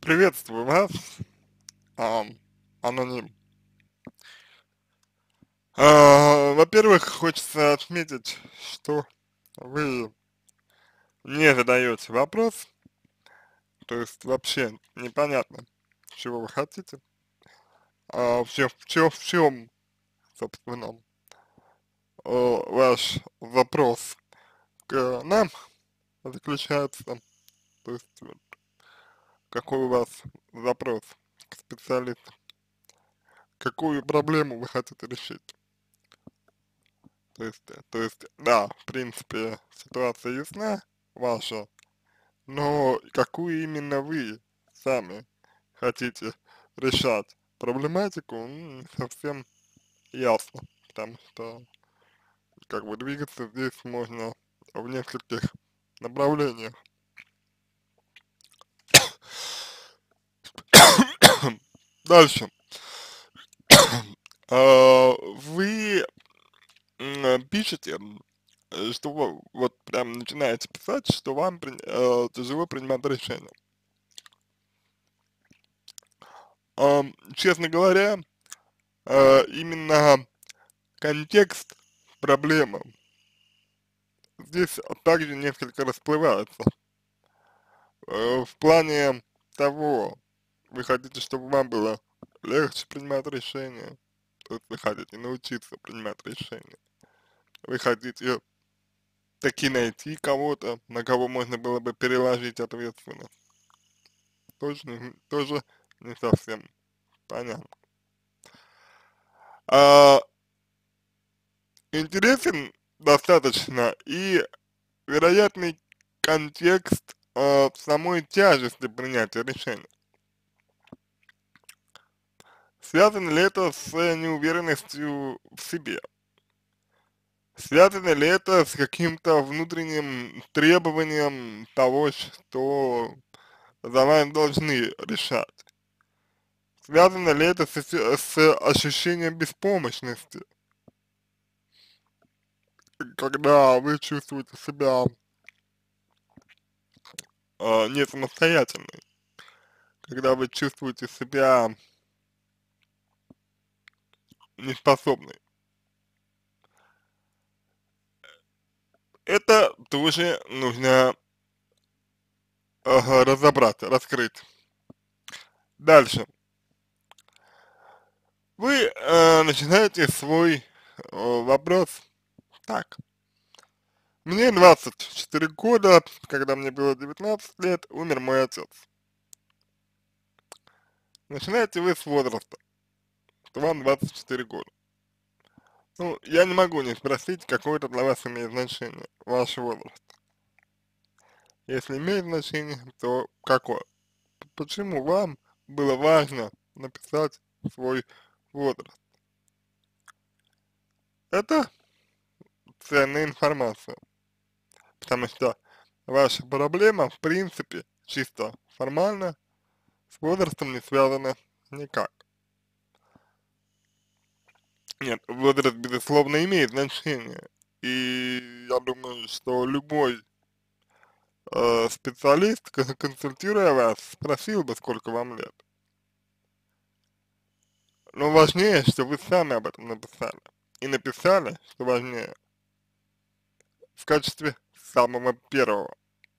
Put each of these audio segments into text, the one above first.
Приветствую вас, ам, аноним. Во-первых, хочется отметить, что вы не задаете вопрос, то есть вообще непонятно, чего вы хотите, в чем, собственно, ваш запрос к нам заключается, то есть вот, какой у вас запрос к специалисту, какую проблему вы хотите решить. То есть, да, в принципе, ситуация ясна ваша, но какую именно вы сами хотите решать проблематику, не совсем ясно, потому что, как бы, двигаться здесь можно в нескольких направлениях. Дальше. Вы пишете, что вот прям начинаете писать, что вам тяжело принимать решения. Честно говоря, именно контекст проблемы здесь также несколько расплывается. В плане того, вы хотите, чтобы вам было легче принимать решения, то есть вы хотите научиться принимать решения, вы хотите таки найти кого-то, на кого можно было бы переложить ответственность. Тоже не совсем понятно. А, интересен достаточно и вероятный контекст самой тяжести принятия решения. Связано ли это с неуверенностью в себе? Связано ли это с каким-то внутренним требованием того, что за вами должны решать? Связано ли это с ощущением беспомощности, когда вы чувствуете себя не самостоятельной, когда вы чувствуете себя неспособной? Это тоже нужно разобрать, раскрыть. Дальше. Вы начинаете свой вопрос так. Мне 24 года, когда мне было 19 лет, умер мой отец. Начинаете вы с возраста, что вам 24 года. Ну, я не могу не спросить, какое это для вас имеет значение, ваш возраст. Если имеет значение, то какое? Почему вам было важно написать свой возраст? Это ценная информация, потому что ваша проблема, в принципе, чисто формально, с возрастом не связана никак. Нет, возраст, безусловно, имеет значение, и я думаю, что любой специалист, консультируя вас, спросил бы, сколько вам лет. Но важнее, что вы сами об этом написали. И написали, что важнее, в качестве самого первого.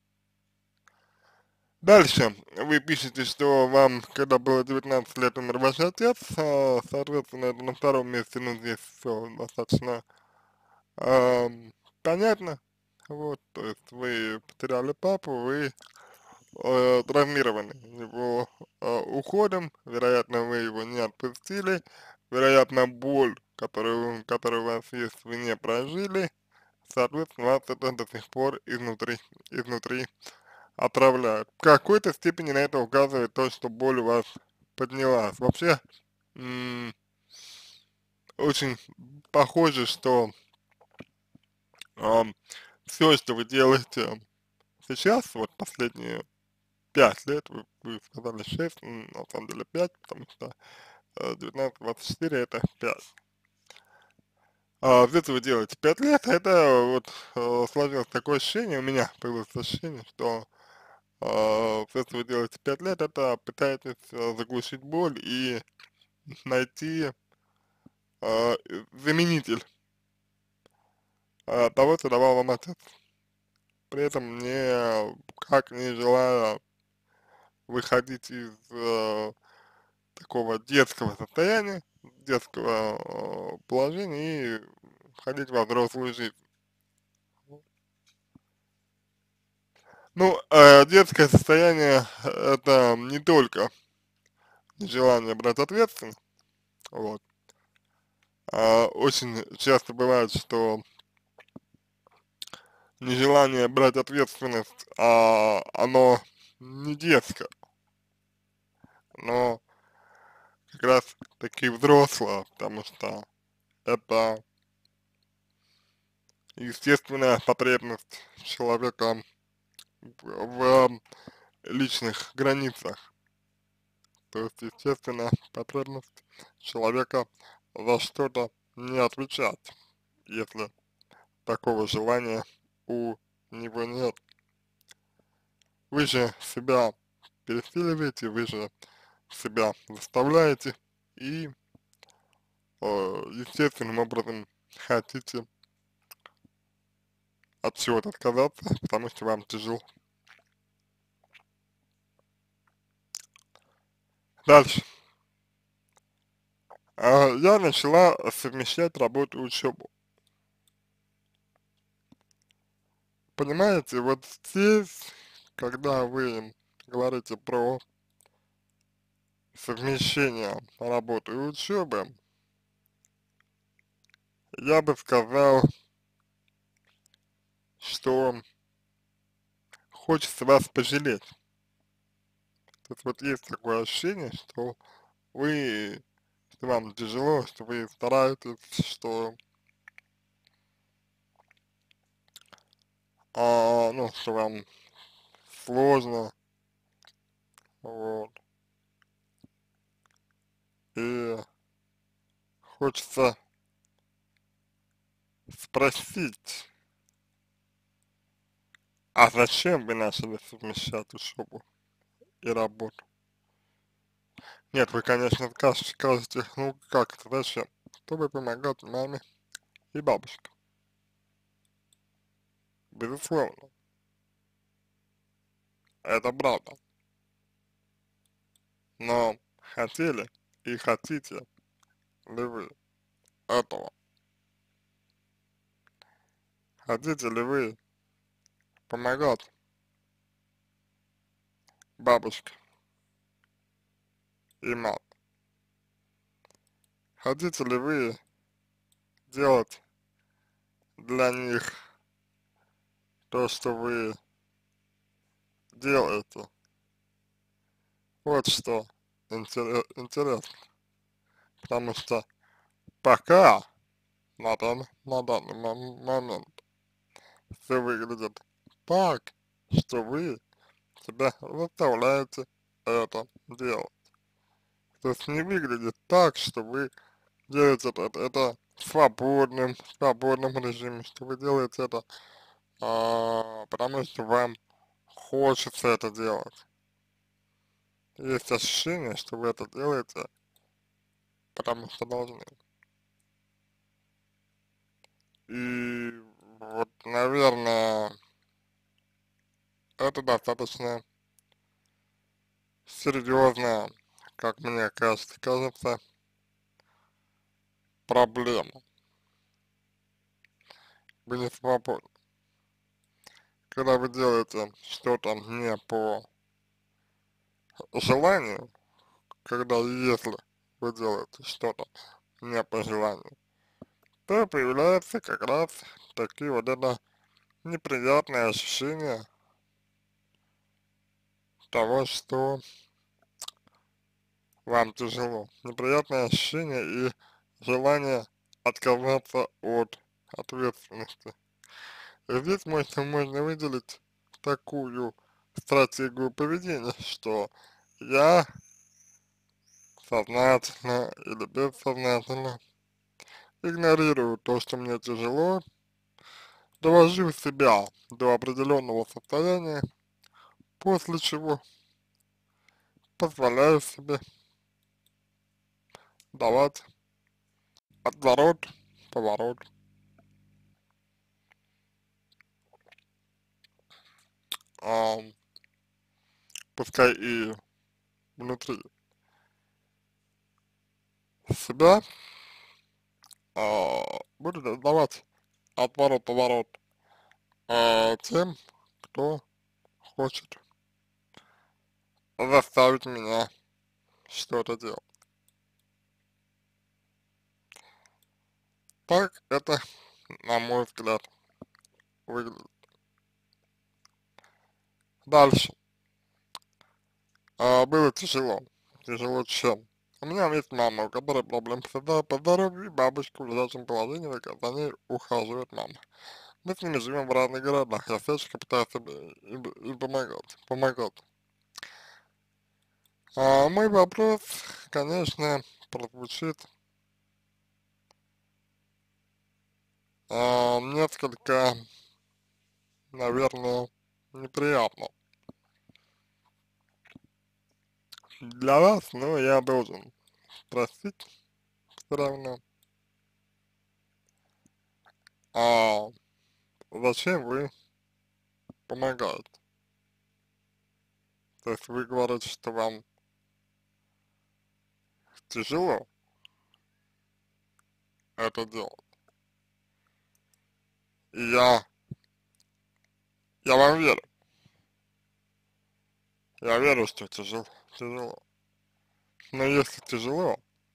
Дальше вы пишете, что вам, когда было 19 лет, умер ваш отец, соответственно, это на втором месте, ну, здесь все достаточно понятно. Вот, то есть вы потеряли папу, вы травмированы его уходом, вероятно, вы его не отпустили, вероятно, боль, которая у вас есть, вы не прожили, соответственно, вас это до сих пор изнутри отравляют. В какой-то степени на это указывает то, что боль у вас поднялась. Вообще, очень похоже, что все, что вы делаете сейчас, вот последние 5 лет, вы сказали 6, на самом деле 5, потому что 19-24 это 5. Где вы делаете 5 лет, это вот сложилось такое ощущение, у меня появилось ощущение, что все, что вы делаете 5 лет, это пытаетесь заглушить боль и найти заменитель того, что давал вам отец. При этом как не желая выходить из такого детского состояния, детского положения и входить во взрослую жизнь. Ну, детское состояние это не только нежелание брать ответственность, вот. Очень часто бывает, что нежелание брать ответственность, оно не детское, но как раз таки взрослое, потому что это естественная потребность человека в личных границах, то есть естественная потребность человека за что-то не отвечать, если такого желания у него нет. Вы же себя пересиливаете, вы же себя заставляете и естественным образом хотите от чего-то отказаться, потому что вам тяжело. Дальше. Я начала совмещать работу и учебу. Понимаете, вот здесь, когда вы говорите про совмещение работы и учебы, я бы сказал, что хочется вас пожалеть. То есть вот есть такое ощущение, что что вам тяжело, что вы стараетесь, что, ну, что вам сложно, вот. И хочется спросить, а зачем вы начали совмещать учебу и работу? Нет, вы, конечно, скажете, ну как это, зачем? Чтобы помогать маме и бабушке. Безусловно, это правда. Но хотели и хотите ли вы этого? Хотите ли вы помогать бабушке и маме? Хотите ли вы делать для них то, что вы делаете? Вот что интересно. Потому что пока на данный момент все выглядит так, что вы себя заставляете это делать. То есть не выглядит так, что вы делаете это в свободном режиме, что вы делаете это, потому что вам хочется это делать. Есть ощущение, что вы это делаете, потому что должны. И вот, наверное, это достаточно серьезная, как мне кажется, проблема. Вы не свободны. Когда вы делаете что-то не по желанию, когда если вы делаете что-то не по желанию, то появляется как раз такие вот это неприятные ощущения того, что вам тяжело. Неприятные ощущения и желание отказаться от ответственности. И здесь можно выделить такую стратегию поведения, что я сознательно или бессознательно игнорирую то, что мне тяжело, довожу себя до определенного состояния, после чего позволяю себе давать отворот, поворот, а, пускай и внутри себя, буду давать отворот, поворот, тем, кто хочет заставить меня что-то делать. Так это, на мой взгляд, выглядит. Дальше. Было тяжело. Тяжело чем? У меня есть мама, у которой проблемы по здоровью, и бабушка в лежачем положении, за ней ухаживает мама. Мы с ними живем в разных городах, я всячески пытаюсь им помогать. Мой вопрос, конечно, прозвучит несколько, наверное, неприятно для вас, но я должен спросить все равно, а зачем вы помогаете? То есть вы говорите, что вам тяжело это делать. И я вам верю. Я верю, что тяжело. Но если тяжело,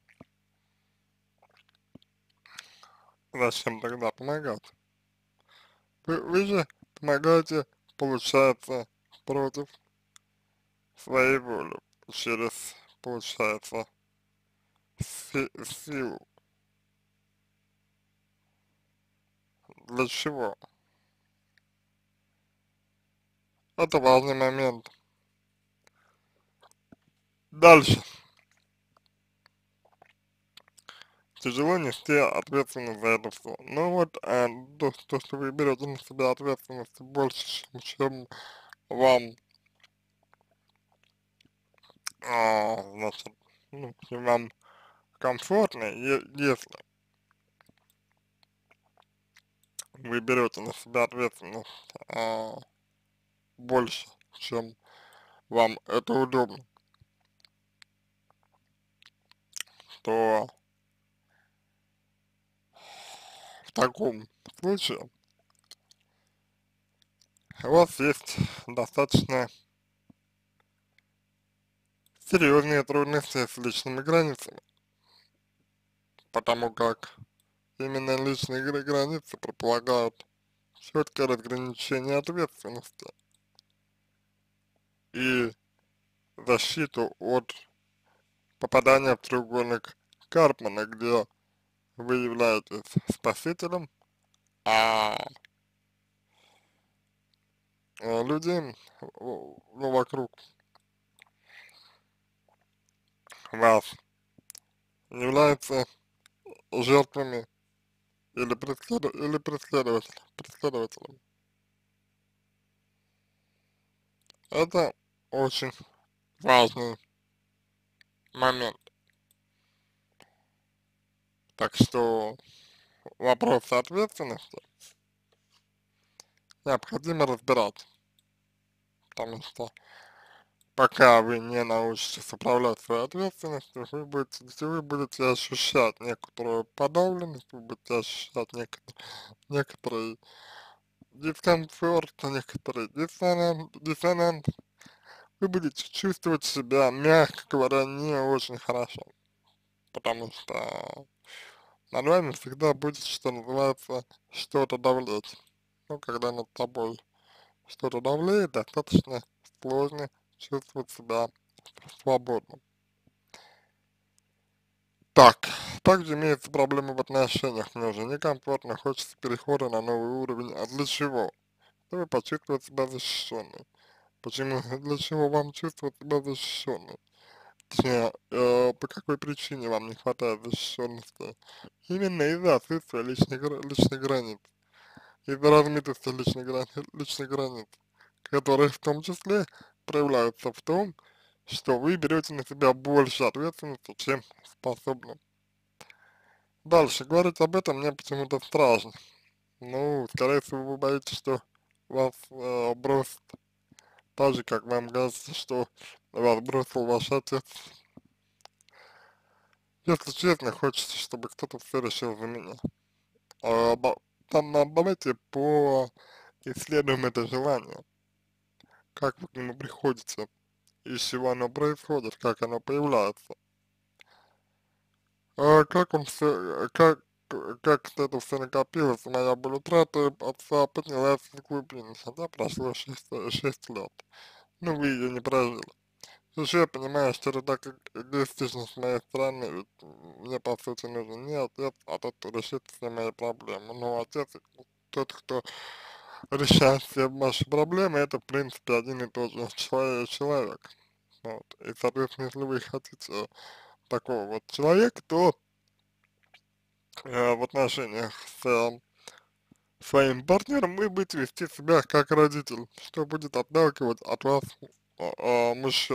зачем тогда помогать? Вы же помогаете, получается, против своей воли, через, получается, силу. Для чего? Это важный момент. Дальше. Тяжело нести ответственность за это все. Ну вот, то, что вы берете на себя ответственность больше, чем вам, значит, ну, чем вам комфортно, если вы берете на себя ответственность больше, чем вам это удобно, то в таком случае у вас есть достаточно серьезные трудности с личными границами, потому как именно личные границы предполагают четкое разграничение ответственности и защиту от попадания в треугольник Карпмана, где вы являетесь спасителем, а люди ну, вокруг вас являются жертвами или преследователем. Это очень важный момент. Так что вопрос ответственности необходимо разбирать, потому что пока вы не научитесь управлять своей ответственностью, вы будете ощущать некоторую подавленность, вы будете ощущать некоторый дискомфорт, некоторый диссонанс, вы будете чувствовать себя, мягко говоря, не очень хорошо, потому что над вами всегда будет, что называется, что-то давлеть. Ну, когда над тобой что-то давлеет, достаточно сложно чувствовать себя свободно. Так, также имеются проблемы в отношениях, мне уже некомфортно, хочется перехода на новый уровень, а для чего? Чтобы почувствовать себя защищенной. Почему, для чего вам чувствовать себя защищенной? Точнее, по какой причине вам не хватает защищенности? Именно из-за отсутствия личных границ, из-за размытости личных границ, которые в том числе проявляется в том, что вы берете на себя больше ответственности, чем способны. Дальше, говорить об этом мне почему-то страшно. Ну, скорее всего, вы боитесь, что вас бросят, так же, как вам кажется, что вас бросил ваш отец. Если честно, хочется, чтобы кто-то все решил за меня. А, давайте исследуем это желание, как вы к нему приходите, из чего оно происходит, как оно появляется. Как он все, как это все накопилось, моя боль утраты отца поднялась в глубину, хотя прошло 6 лет. Ну, вы ее не прожили. Еще я понимаю, что это так эгоистично с моей стороны, ведь мне, по сути, нужен не отец, а тот, кто решит все мои проблемы. Но отец, тот, кто решает все ваши проблемы, это, в принципе, один и тот же человек. Вот. И, соответственно, если вы хотите такого вот человека, то в отношениях с своим партнером вы будете вести себя как родитель, что будет отталкивать от вас мужчину.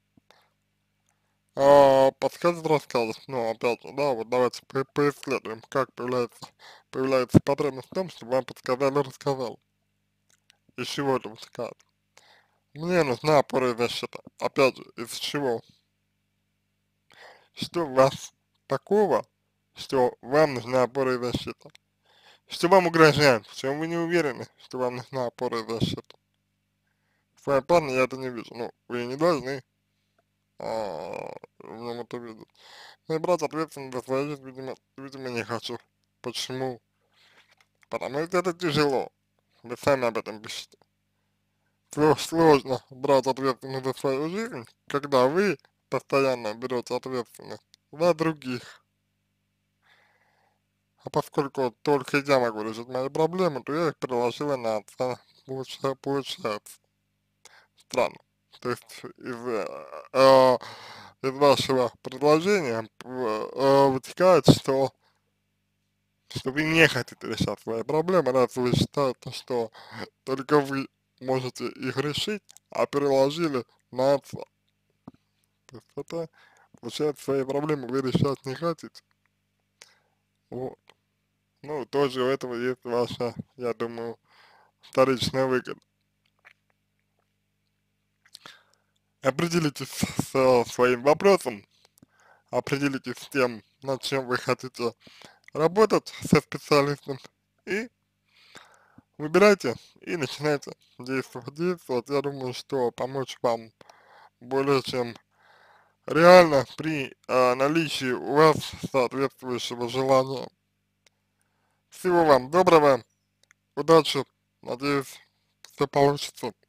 Подсказывает, рассказывает, но опять же, да, вот давайте поисследуем, как появляется потребность в том, чтобы вам подсказали, рассказал, из чего это вытекает. Мне нужна опора и защита, опять же, из чего, что у вас такого, что вам нужна опора и защита, что вам угрожает, в чем вы не уверены, что вам нужна опора и защита. В своем плане я это не вижу, ну, вы не должны в нем это видеть. Ну и брать ответственность за свою жизнь, видимо, не хочу. Почему? Потому что это тяжело. Вы сами об этом пишете. Сложно брать ответственность за свою жизнь, когда вы постоянно берете ответственность за других. А поскольку только я могу решить мои проблемы, то я их переложила на отца. Получается странно. То есть из вашего предложения вытекает, что вы не хотите решать свои проблемы, раз вы считаете, что только вы можете их решить, а переложили на отца. То есть это, получается, свои проблемы вы решать не хотите. Вот. Ну, тоже у этого есть ваша, я думаю, вторичная выгода. Определитесь со своим вопросом, определитесь с тем, над чем вы хотите работать со специалистом, и выбирайте, и начинайте действовать. Действовать, я думаю, что помочь вам более чем реально при наличии у вас соответствующего желания. Всего вам доброго, удачи, надеюсь, все получится.